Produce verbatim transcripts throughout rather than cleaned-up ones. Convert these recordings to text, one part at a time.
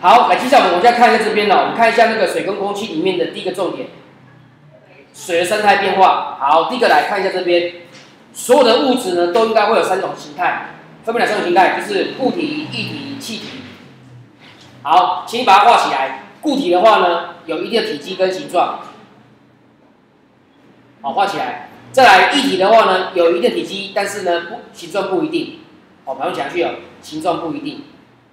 好，来，接下来我们再看一下这边了。我们看一下那个水跟空气里面的第一个重点，水的生态变化。好，第一个来看一下这边，所有的物质呢都应该会有三种形态，分别哪三种形态？就是固体、液体、气体。好，请你把它画起来。固体的话呢，有一定的体积跟形状。好，画起来。再来，液体的话呢，有一定的体积，但是呢，不形状不一定。好，把它讲下去哦，形状不一定。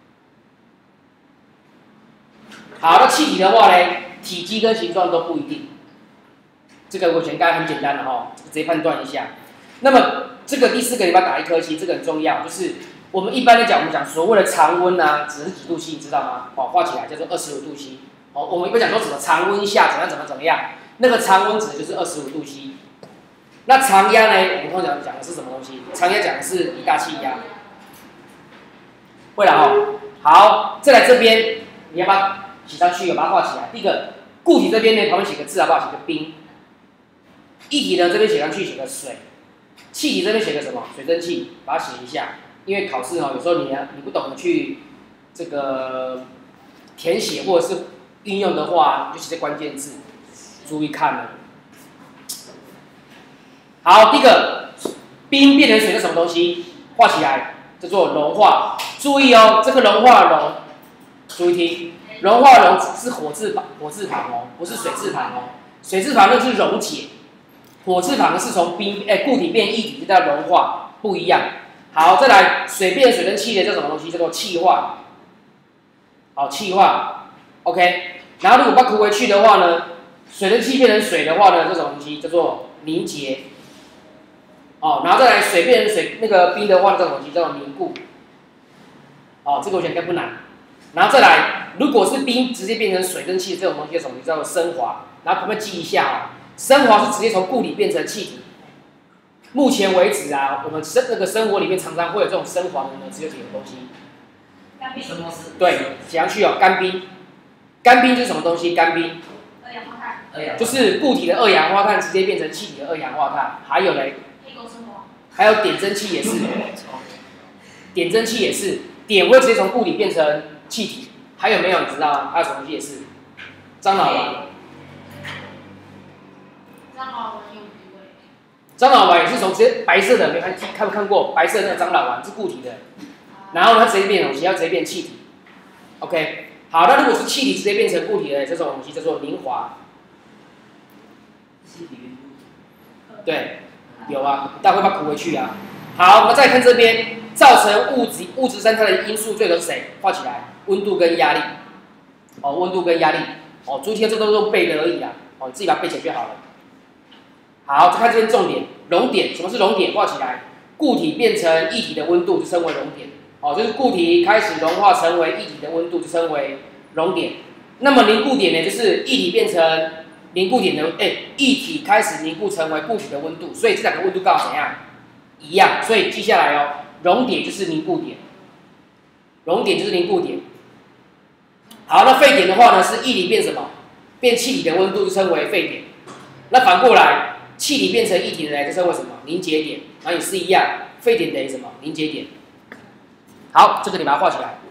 好，那气体的话呢，体积跟形状都不一定。这个我觉得应该很简单的哈、哦，直接判断一下。那么这个第四个你把它打一颗星，这个很重要，就是我们一般来讲，我们讲所谓的常温啊，指的是几度 C， 你知道吗？好，画起来叫做二十五度 C。好，我们一般讲说什么常温下怎样怎么怎么样，那个常温指的就是二十五度 C。那常压呢，我们通常讲的是什么东西？常压讲的是一大气压。会了哦。好，再来这边，你要把它写上去，把它画起来。第一个，固体这边呢，旁边写个字好不好？写个冰。液体呢，这边写上去写个水。气体这边写个什么？水蒸气，把它写一下。因为考试哦，有时候你你不懂得去这个填写或者是运用的话，就写些关键字，注意看了。好，第一个，冰变成水是什么东西？画起来，叫做融化。注意哦，这个融化的融，注意听，融化的融是火字旁，火字旁哦，不是水字旁哦。水字旁那是溶解，火字旁是从冰哎固体变液体，这叫融化，不一样。好，再来，水变水跟气的叫什么东西？叫做气化。好，气化 ，OK。然后如果把它涂回去的话呢，水跟气变成水的话呢，这种东西叫做凝结。哦，然后再来水变成水，那个冰的话，这种东西叫做凝固。哦，这个我觉得应该不难。然后再来，如果是冰直接变成水跟气这种东西，这种东西叫做升华。然后可不可以记一下哦？升华是直接从固体变成气体。目前为止啊，我们生那个生活里面常常会有这种升华的呢，只有几个东西。 干冰。 对，写上去哦，干冰。干冰就是什么东西？干冰。 二氧化碳。 就是固体的二氧化碳直接变成气体的二氧化碳。还有嘞。还有点蒸汽也是，点蒸汽也是，点会直接从固体变成气体。还有没有你知道吗？还有什么东西也是？樟脑丸。 樟脑丸有余味。 樟脑丸也是从直接白色的，没看看没看过？白色的那个樟脑丸是固体的，然后它直接变东西，要直接变气体。OK， 好，那如果是气体直接变成固体的这种东西叫做凝华。 气体运动。 对。有啊，待会把它补回去啊。好，我们再看这边，造成物质物质生态的因素最多是谁？画起来，温度跟压力。哦，温度跟压力。哦，注意听，这都是背的而已啊。哦，你自己把它背起来就好了。好，再看这边重点，熔点。什么是熔点？画起来，固体变成液体的温度就称为熔点。哦，就是固体开始融化成为液体的温度就称为熔点。那么凝固点呢，就是液体变成凝固点的，哎，液体开始凝固成为固体的温度，所以这两个温度刚好怎样？一样，所以记下来哦。熔点就是凝固点，熔点就是凝固点。好，那沸点的话呢，是液体变什么？变气体的温度就称为沸点。那反过来，气体变成液体的呢，就称为什么？凝结点。然后也是一样，沸点等于什么？凝结点。好，这个你把它画起来。